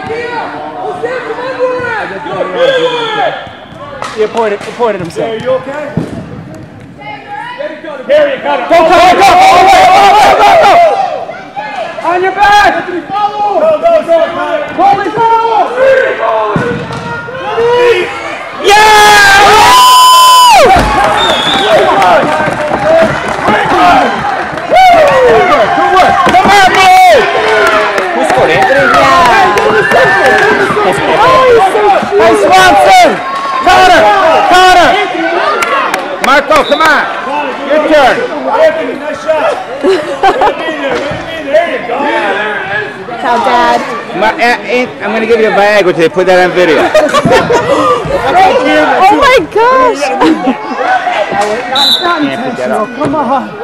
He appointed himself. Are you okay? Harry, got it. Go! On your back! Go! Yeah! Come on, boy! Who scored, Anthony? Yeah. Hey, Swanson! Connor! Marco, come on! Your turn! Anthony, nice shot! There you go! Ciao, Dad. I'm going to give you a Viagra today. Put that on video. Oh my gosh! Can't put that up. Come on!